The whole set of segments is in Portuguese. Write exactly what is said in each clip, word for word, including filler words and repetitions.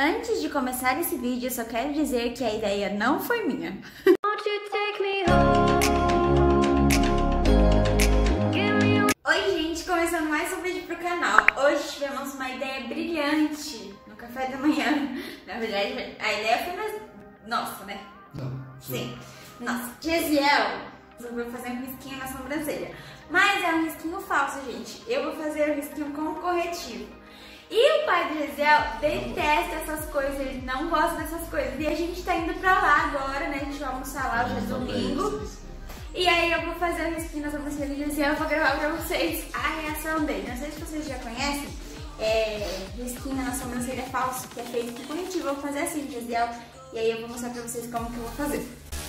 Antes de começar esse vídeo, eu só quero dizer que a ideia não foi minha. Oi gente, começando mais um vídeo pro canal. Hoje tivemos uma ideia brilhante no café da manhã. Na verdade, a ideia foi mais nossa, né? Não. Sim. Nossa, Gesiel resolveu fazer um risquinho na sobrancelha. Mas é um risquinho falso, gente. Eu vou fazer o risquinho com corretivo. E o pai do Gesiel detesta essas coisas, ele não gosta dessas coisas. E a gente tá indo pra lá agora, né? A gente vai almoçar lá, hoje é domingo. E aí eu vou fazer o risquinho na sobrancelha do Gesiel, eu vou gravar pra vocês a reação dele. Não sei se vocês já conhecem, é risquinho na sobrancelha falso, que é feito com corretivo. Eu vou fazer assim, Gesiel. E aí eu vou mostrar pra vocês como que eu vou fazer.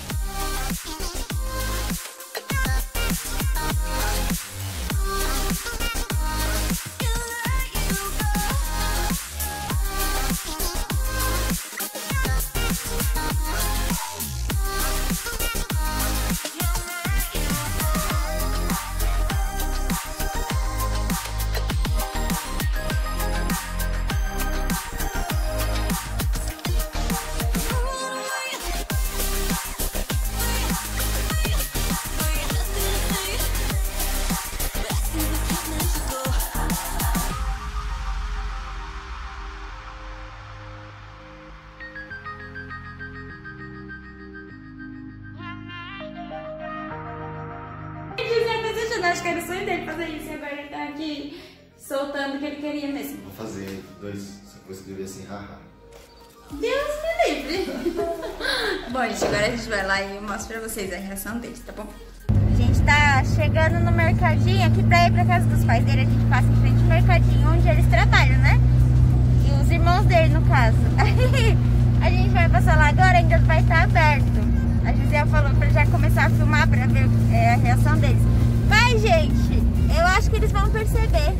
Acho que era o sonho dele fazer isso e agora ele tá aqui soltando o que ele queria mesmo. Vou fazer dois, só vou escrever assim, haha. Deus me livre. Bom, gente, agora a gente vai lá e eu mostro pra vocês a reação deles, tá bom? A gente tá chegando no mercadinho aqui pra ir pra casa dos pais dele. A gente passa em frente ao mercadinho onde eles trabalham, né? E os irmãos dele, no caso. Aí a gente vai passar lá agora, ainda vai estar aberto. A Gisele falou pra já começar a filmar pra ver é, a reação deles. Mas, gente, eu acho que eles vão perceber.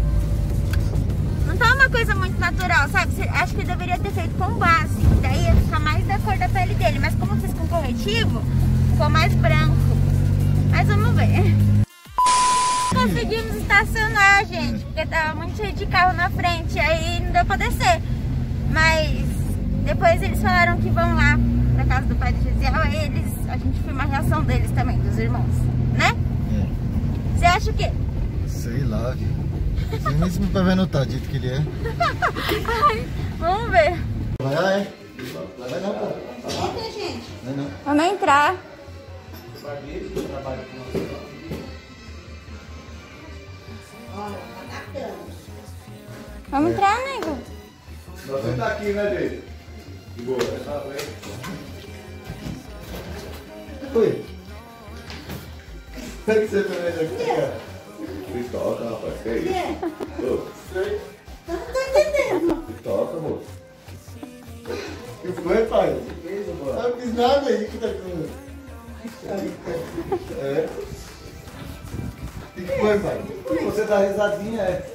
Não tá uma coisa muito natural, sabe? Acho que deveria ter feito com base. Daí ia ficar mais da cor da pele dele. Mas como eu fiz com corretivo, ficou mais branco. Mas vamos ver. Conseguimos estacionar, gente, porque tava muito cheio de carro na frente. Aí não deu pra descer. Mas depois eles falaram que vão lá pra casa do pai do Gesiel. Aí eles, a gente filma a reação deles também, dos irmãos, né? Você acha o quê? Sei lá, viu? Você mesmo vai notar do jeito que ele é. Ai, vamos ver. Vai lá, é? Vai não, pô. Entra, gente. Vai não. Vamos entrar. Vamos entrar, nego. Você tá aqui, né, Dede? De boa, tá bem? Oi. O que você tá vendo aqui, cara? Me toca, rapaz, que é isso? Ô, Eu não tô entendendo. me toca, moço. O que foi, pai? Eu não fiz nada aí que tá com... É. O que foi, pai? Você dá risadinha, é?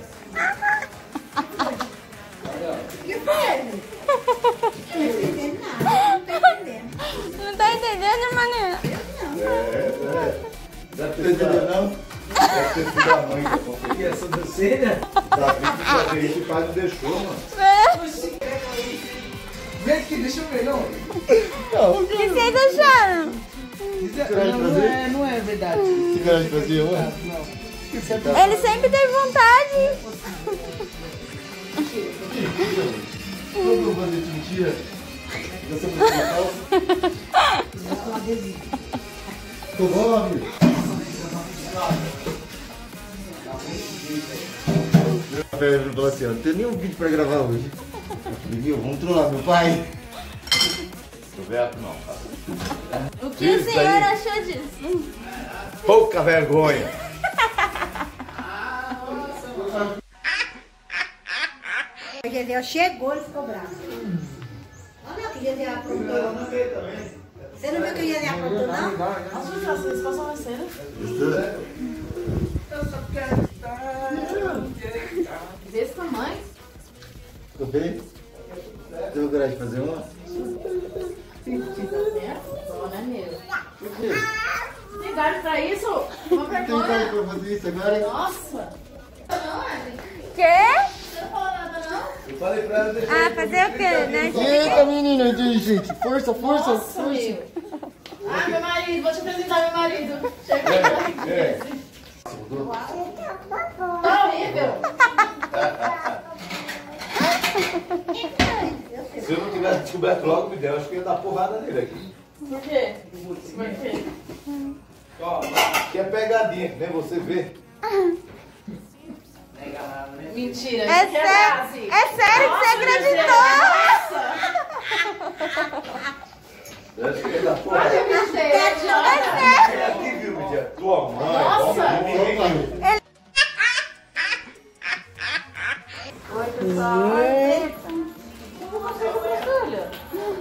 O que foi? Não tô entendendo nada. Não tô entendendo. Não tá entendendo, mané? É, é. Já Você teve entendeu, da... não? Deve ter sido a mãe da conferência. E a sobrancelha? Davi que fazer isso, o pai não deixou, mano. Vem aqui, deixa eu ver, não. Não. O que vocês acharam? Isso é- Coragem de não, não fazer? é, não é verdade. Você quer de fazer, ué? Não. Ele sempre teve vontade. Todo mundo fazer de mentira. Você é muito falso. Ficou bom, amigo? Ele falou assim, ó, não tem nenhum vídeo pra gravar hoje. Viu? Vamos trollar meu pai. Roberto, não, cara. O que o Isso senhor aí. achou disso? Pouca vergonha. O Gesiel chegou e ficou bravo. Olha o que o Gesiel aprontou. Você não viu que o Gesiel aprontou, não? Vocês passam uma cena. Desse tamanho. Ficou bem? Você tem coragem de fazer uma? Olha mesmo. Por quê? Tem galho pra isso? Uma Tem cara vergonha. pra fazer isso agora? Nossa. Não, Ellen. Quê? Você não falou nada, não? Eu falei pra ela deixar. Ah, fazer o quê, né? Eita, menina, gente. Força, força, Nossa, força. meu. Ah, meu marido, vou te apresentar meu marido. Chega aqui. É. Tá horrível. Se eu não tivesse descoberto logo, me deu, acho que eu ia dar porrada nele aqui. Por quê? Por quê? Ó, que é pegadinha, que nem você vê. Mentira. É sério, é sério que você acreditou? Eu acho que ia dar porrada. Olha o mistério. É aqui, viu, Midia? Tua mãe. Nossa. ó, ninguém- Oi, pessoal. Como você começou, olha?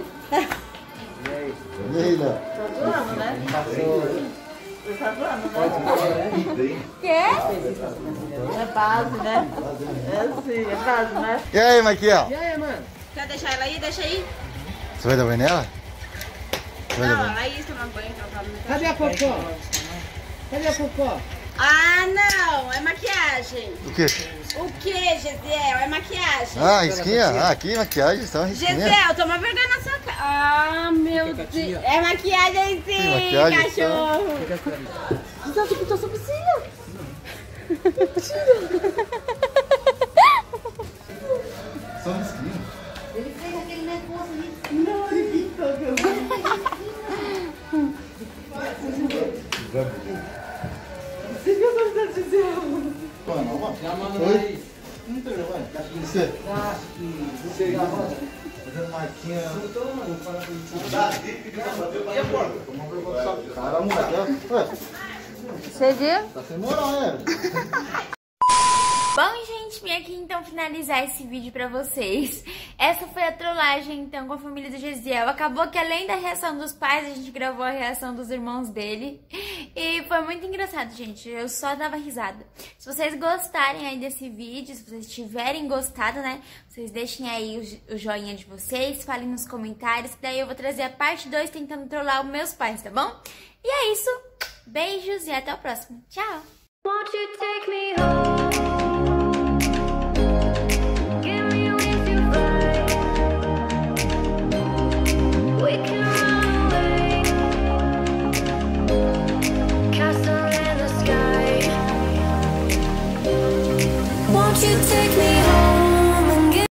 E aí, Léo? Tá doando, né? Você tá doando, né? Quê? É base, né? É sim, é base, né? E aí, Maquiel? E aí, mano? Quer deixar ela aí? Deixa aí. Você vai dar banho nela? Você vai dar Não, banho? ela aí tomar banho, trocar no Cadê a Popó? Cadê a Popó? Ah, não, é maquiagem. O quê? O que, Gesiel? É maquiagem. Ah, risquinha? Ah, aqui, maquiagem, só risquinha. Gesiel, toma vergonha na sua cara. Ah, meu Deus. É maquiagem sim, Sim, maquiagem, cachorro. Então, você pintou sua piscina. Só risquinha. Ele fez aquele negócio ali. Mano, ó. Oi? Você? Você fazendo marquinha. Cara, moleque. Ué, Você viu? tá sem moral, né? Bom, gente, vim aqui então finalizar esse vídeo pra vocês. Essa foi a trollagem, então, com a família do Gesiel. Acabou que além da reação dos pais, a gente gravou a reação dos irmãos dele. E foi muito engraçado, gente. Eu só dava risada. Se vocês gostarem aí desse vídeo, se vocês tiverem gostado, né? Vocês deixem aí o, o joinha de vocês, falem nos comentários, que daí eu vou trazer a parte dois tentando trollar os meus pais, tá bom? E é isso. Beijos e até o próximo. Tchau! Won't you take me home?